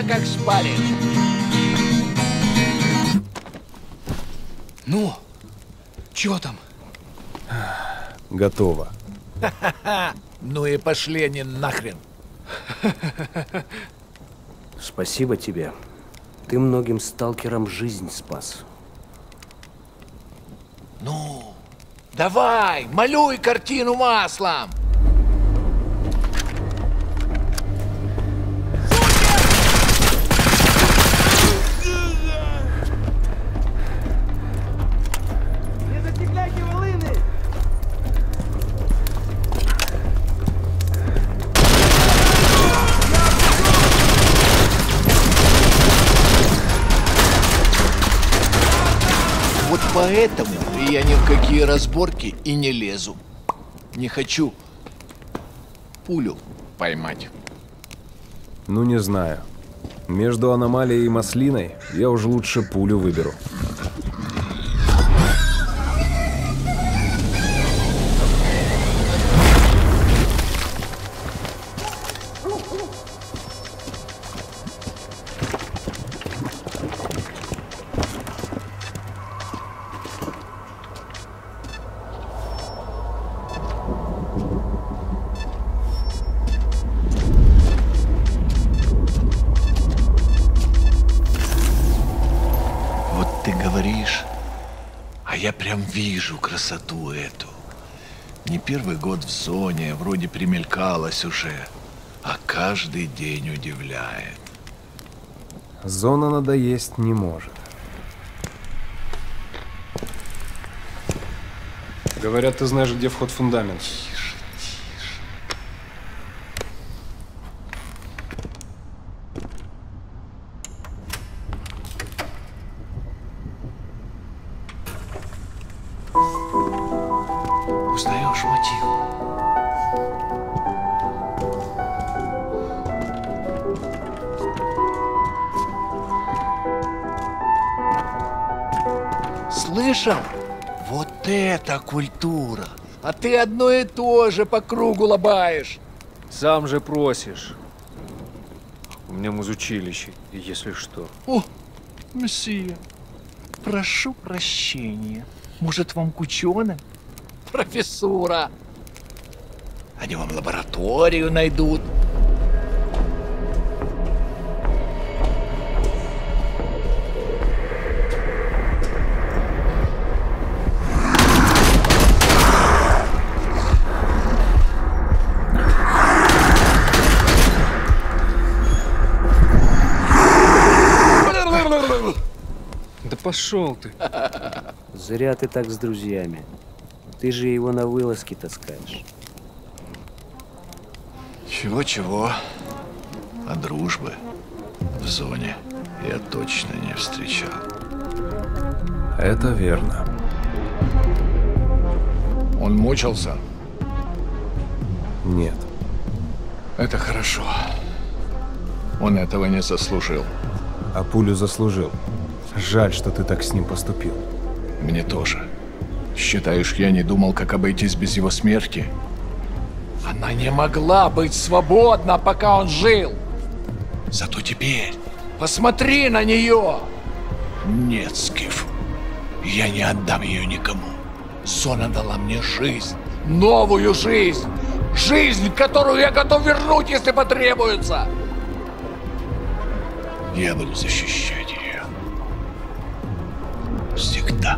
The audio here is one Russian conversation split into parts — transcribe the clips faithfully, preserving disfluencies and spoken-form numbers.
меня как шпарит. Ну, чё там? Готово. Ну и пошли они нахрен. Спасибо тебе. Ты многим сталкерам жизнь спас. Ну, давай, малюй картину маслом. Не зацепляйте волыны! Вот поэтому я ни в какие разборки и не лезу. Не хочу пулю поймать. Ну, не знаю. Между аномалией и маслиной я уже лучше пулю выберу. Вот ты говоришь, а я прям вижу красоту эту. Не первый год в зоне, вроде примелькалась уже, а каждый день удивляет. Зона надоесть не может. Говорят, ты знаешь, где вход в фундамент. Узнаешь мотив? Слышал? Вот это культура! А ты одно и то же по кругу лобаешь. Сам же просишь. У меня музучилище, если что. О, месье, прошу прощения. Может, вам к ученым? Профессура. Они вам лабораторию найдут. Да пошел ты. Зря ты так с друзьями. Ты же его на вылазки таскаешь. Чего-чего, а дружбы в зоне я точно не встречал. Это верно. Он мучился? Нет. Это хорошо. Он этого не заслужил. А пулю заслужил. Жаль, что ты так с ним поступил. Мне тоже. Считаешь, я не думал, как обойтись без его смерти? Она не могла быть свободна, пока он жил. Зато теперь посмотри на нее. Нет, Скиф, я не отдам ее никому. Зона дала мне жизнь, новую жизнь. Жизнь, которую я готов вернуть, если потребуется. Я буду защищать ее. Всегда.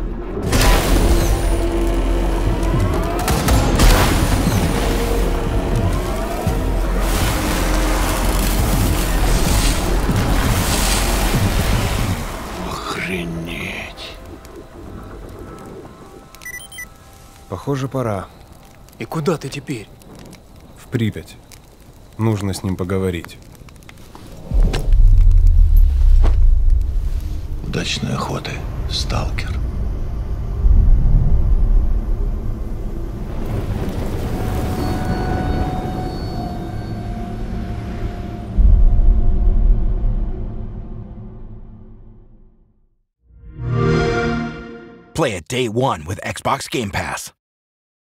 Охренеть. Похоже, пора. И куда ты теперь? В Припять. Нужно с ним поговорить. Удачной охоты, сталкер. Play it day one with Xbox Game Pass.